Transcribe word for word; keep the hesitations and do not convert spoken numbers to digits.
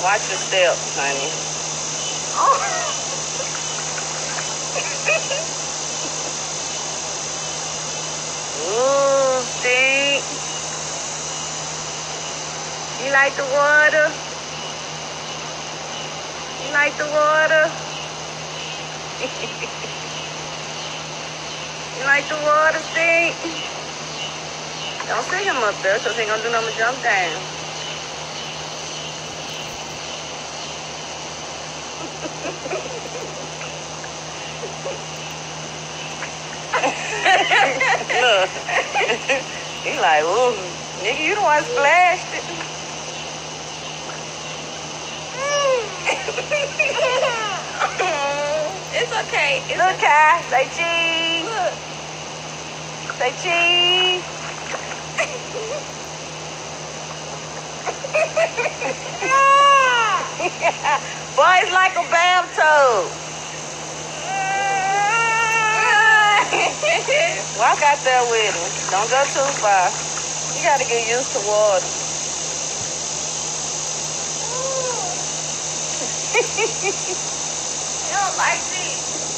Watch your steps, honey. Oh. Ooh, stink. You like the water? You like the water? You like the water, stink? Don't see him up there, because he ain't gonna do nothing but jump down. Look. He like, ooh, nigga, you the one splashed it. It's okay. It's Look, okay. Kai, say cheese. Look. Say cheese. Boy, it's like a bathtub. Walk out there with him. Don't go too far. You gotta get used to water. You don't like this.